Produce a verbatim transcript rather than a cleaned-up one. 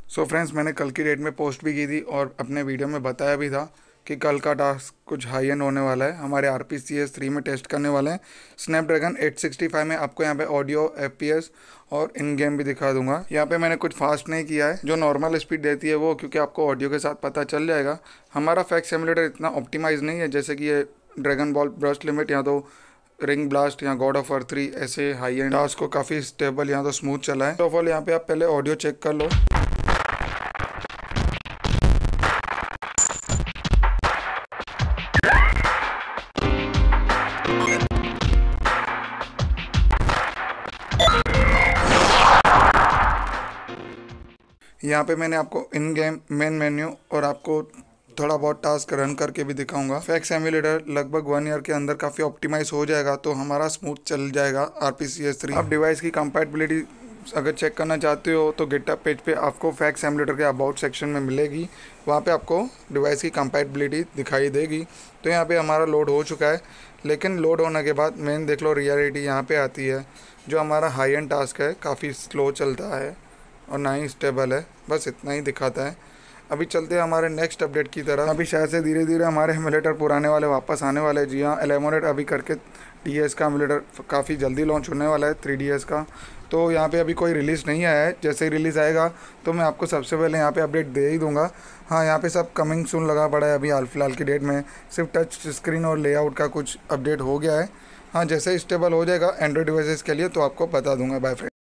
So friends, मैंने कल की डेट में पोस्ट भी की थी और अपने वीडियो में बताया भी था कि कल का टास्क कुछ हाई एंड होने वाला है। हमारे R P C S three में टेस्ट करने वाले हैं स्नैपड्रैगन एट सिक्सटी फाइव में। आपको यहाँ पे ऑडियो, एफ पी एस और इन गेम भी दिखा दूंगा। यहाँ पे मैंने कुछ फास्ट नहीं किया है, जो नॉर्मल स्पीड देती है वो, क्योंकि आपको ऑडियो के साथ पता चल जाएगा। हमारा फैक्ट सिमुलेटर इतना ऑप्टिमाइज नहीं है जैसे कि ये ड्रैगन बॉल ब्रस्ट लिमिट या तो रिंग ब्लास्ट या गॉड ऑफ वॉर थ्री ऐसे हाई एंड टास्क को काफ़ी स्टेबल यहाँ तो स्मूथ चला है। ऑफ ऑल यहाँ पे आप पहले ऑडियो चेक कर लो। यहाँ पे मैंने आपको इन गेम मेन मेन्यू और आपको थोड़ा बहुत टास्क रन करके भी दिखाऊंगा। फैक्ट सिमुलेटर लगभग वन ईयर के अंदर काफ़ी ऑप्टिमाइज हो जाएगा, तो हमारा स्मूथ चल जाएगा R P C S three. अब डिवाइस की कंपैटिबिलिटी अगर चेक करना चाहते हो तो गिटहब पेज पे आपको फैक्ट सिमुलेटर के अबाउट सेक्शन में मिलेगी, वहाँ पे आपको डिवाइस की कंपैटिबिलिटी दिखाई देगी। तो यहाँ पे हमारा लोड हो चुका है, लेकिन लोड होने के बाद मेन देख लो रियलिटी यहाँ पे आती है। जो हमारा हाई एंड टास्क है काफ़ी स्लो चलता है और ना ही स्टेबल है, बस इतना ही दिखाता है। अभी चलते हैं हमारे नेक्स्ट अपडेट की तरफ। अभी शायद से धीरे धीरे हमारे एमुलेटर पुराने वाले वापस आने वाले हैं। जी हाँ, एलेमोनेट अभी करके डी एस का एमुलेटर काफ़ी जल्दी लॉन्च होने वाला है, थ्री डी एस का। तो यहाँ पे अभी कोई रिलीज़ नहीं आया है, जैसे ही रिलीज़ आएगा तो मैं आपको सबसे पहले यहाँ पे अपडेट दे ही दूँगा। हाँ, यहाँ पे सब कमिंग सून लगा पड़ा है। अभी हाल फिलहाल की डेट में सिर्फ टच स्क्रीन और लेआउट का कुछ अपडेट हो गया है। हाँ, जैसे ही स्टेबल हो जाएगा एंड्रॉयड डिवाइसेस के लिए तो आपको बता दूँगा। Bye friend.